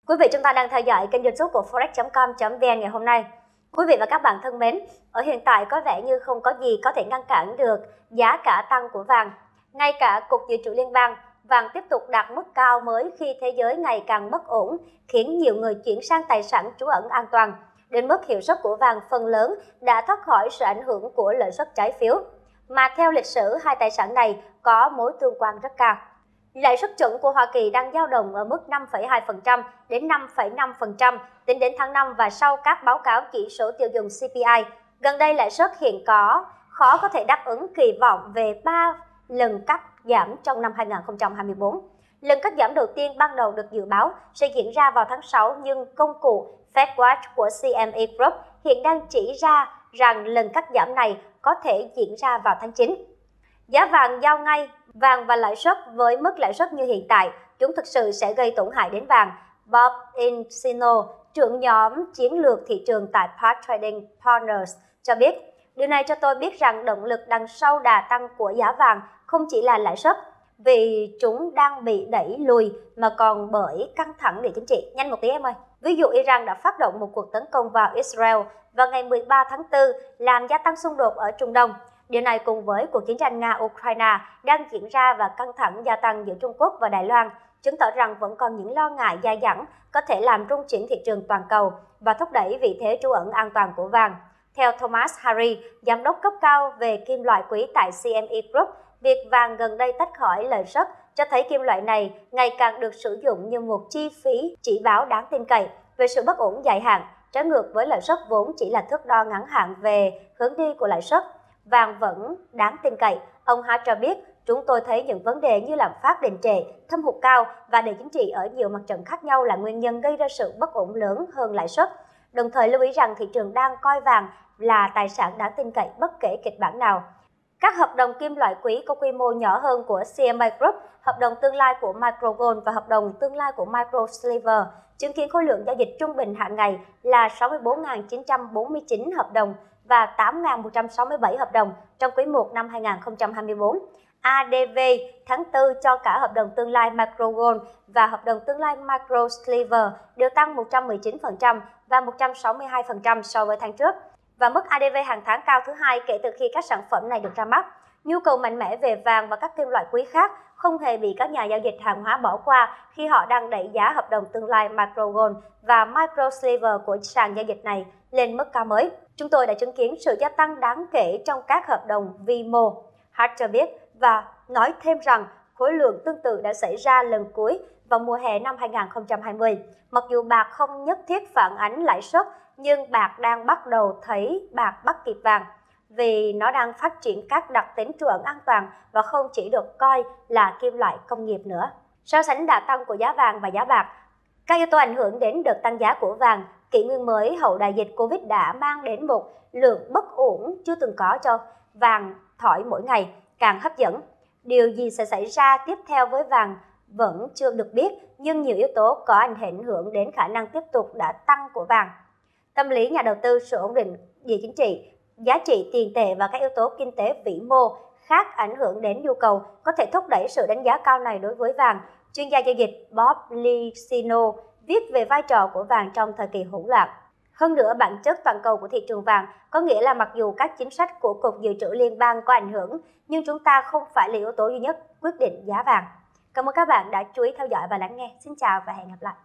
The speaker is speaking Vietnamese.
Quý vị, chúng ta đang theo dõi kênh YouTube của forex.com.vn ngày hôm nay. Quý vị và các bạn thân mến, ở hiện tại có vẻ như không có gì có thể ngăn cản được giá cả tăng của vàng. Ngay cả Cục Dự trữ Liên bang, vàng tiếp tục đạt mức cao mới khi thế giới ngày càng bất ổn, khiến nhiều người chuyển sang tài sản trú ẩn an toàn. Đến mức hiệu suất của vàng phần lớn đã thoát khỏi sự ảnh hưởng của lợi suất trái phiếu. Mà theo lịch sử, hai tài sản này có mối tương quan rất cao. Lãi suất chuẩn của Hoa Kỳ đang dao động ở mức 5,2% đến 5,5% tính đến tháng 5 và sau các báo cáo chỉ số tiêu dùng CPI. Gần đây lãi suất hiện khó có thể đáp ứng kỳ vọng về 3 lần cắt giảm trong năm 2024. Lần cắt giảm đầu tiên ban đầu được dự báo sẽ diễn ra vào tháng 6, nhưng công cụ FedWatch của CME Group hiện đang chỉ ra rằng lần cắt giảm này có thể diễn ra vào tháng 9. Giá vàng giao ngay, vàng và lãi suất với mức lãi suất như hiện tại, chúng thực sự sẽ gây tổn hại đến vàng. Bob Encino, trưởng nhóm chiến lược thị trường tại Park Trading Partners cho biết, điều này cho tôi biết rằng động lực đằng sau đà tăng của giá vàng không chỉ là lãi suất, vì chúng đang bị đẩy lùi, mà còn bởi căng thẳng địa chính trị. Nhanh một tí em ơi! Ví dụ Iran đã phát động một cuộc tấn công vào Israel vào ngày 13 tháng 4, làm gia tăng xung đột ở Trung Đông. Điều này cùng với cuộc chiến tranh Nga-Ukraine đang diễn ra và căng thẳng gia tăng giữa Trung Quốc và Đài Loan, chứng tỏ rằng vẫn còn những lo ngại dai dẳng có thể làm rung chuyển thị trường toàn cầu và thúc đẩy vị thế trú ẩn an toàn của vàng. Theo Thomas Harry, giám đốc cấp cao về kim loại quý tại CME Group, việc vàng gần đây tách khỏi lợi suất cho thấy kim loại này ngày càng được sử dụng như một chi phí chỉ báo đáng tin cậy về sự bất ổn dài hạn, trái ngược với lợi suất vốn chỉ là thước đo ngắn hạn về hướng đi của lãi suất. Vàng vẫn đáng tin cậy. Ông Hart cho biết, chúng tôi thấy những vấn đề như lạm phát đình trệ, thâm hụt cao và địa chính trị ở nhiều mặt trận khác nhau là nguyên nhân gây ra sự bất ổn lớn hơn lãi suất. Đồng thời lưu ý rằng thị trường đang coi vàng là tài sản đáng tin cậy bất kể kịch bản nào. Các hợp đồng kim loại quý có quy mô nhỏ hơn của CME Group, hợp đồng tương lai của Micro Gold và hợp đồng tương lai của Micro Silver chứng kiến khối lượng giao dịch trung bình hàng ngày là 64.949 hợp đồng và 8.167 hợp đồng trong quý 1 năm 2024. ADV tháng 4 cho cả hợp đồng tương lai Micro Gold và hợp đồng tương lai Micro Silver đều tăng 119% và 162% so với tháng trước, và mức ADV hàng tháng cao thứ hai kể từ khi các sản phẩm này được ra mắt. Nhu cầu mạnh mẽ về vàng và các kim loại quý khác không hề bị các nhà giao dịch hàng hóa bỏ qua khi họ đang đẩy giá hợp đồng tương lai Micro Gold và Micro Silver của sàn giao dịch này lên mức cao mới. Chúng tôi đã chứng kiến sự gia tăng đáng kể trong các hợp đồng vi mô, Hart cho biết, và nói thêm rằng khối lượng tương tự đã xảy ra lần cuối vào mùa hè năm 2020. Mặc dù bạc không nhất thiết phản ánh lãi suất, nhưng bạc đang bắt đầu thấy bạc bắt kịp vàng, vì nó đang phát triển các đặc tính trú ẩn an toàn và không chỉ được coi là kim loại công nghiệp nữa. So sánh đà tăng của giá vàng và giá bạc, các yếu tố ảnh hưởng đến đợt tăng giá của vàng, kỷ nguyên mới hậu đại dịch Covid đã mang đến một lượng bất ổn chưa từng có cho vàng thỏi mỗi ngày càng hấp dẫn. Điều gì sẽ xảy ra tiếp theo với vàng vẫn chưa được biết, nhưng nhiều yếu tố có ảnh hưởng đến khả năng tiếp tục đà tăng của vàng. Tâm lý nhà đầu tư, sự ổn định địa chính trị, giá trị tiền tệ và các yếu tố kinh tế vĩ mô khác ảnh hưởng đến nhu cầu có thể thúc đẩy sự đánh giá cao này đối với vàng. Chuyên gia giao dịch Bob Licino viết về vai trò của vàng trong thời kỳ hỗn loạn. Hơn nữa, bản chất toàn cầu của thị trường vàng có nghĩa là mặc dù các chính sách của Cục Dự trữ Liên bang có ảnh hưởng, nhưng chúng ta không phải là yếu tố duy nhất quyết định giá vàng. Cảm ơn các bạn đã chú ý theo dõi và lắng nghe. Xin chào và hẹn gặp lại.